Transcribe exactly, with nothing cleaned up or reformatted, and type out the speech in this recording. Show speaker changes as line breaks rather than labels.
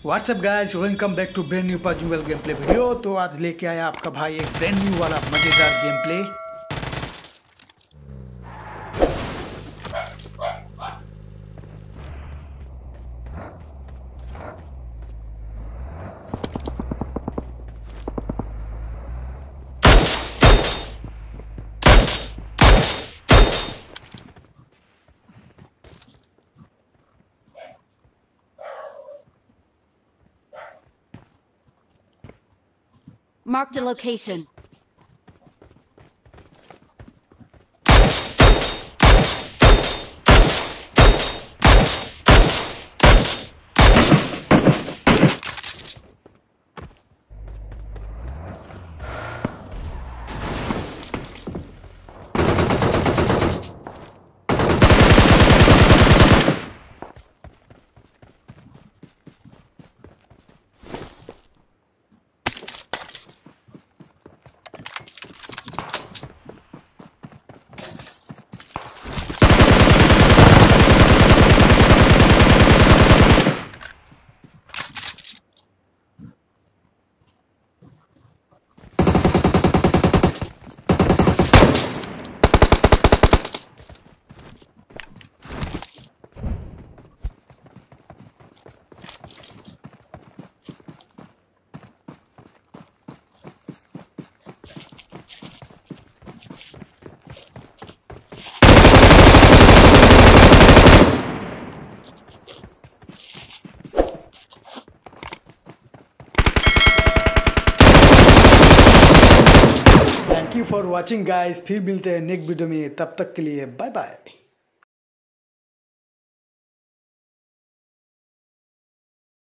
WhatsApp guys, welcome back to brand new PUBG mobile game play video. तो आज लेके आया आपका भाई एक ब्रांड न्यू वाला मजेदार game play.
Marked a location.
Thank you for watching guys. फिर मिलते हैं नेक्स्ट वीडियो में, तब तक के लिए बाय बाय।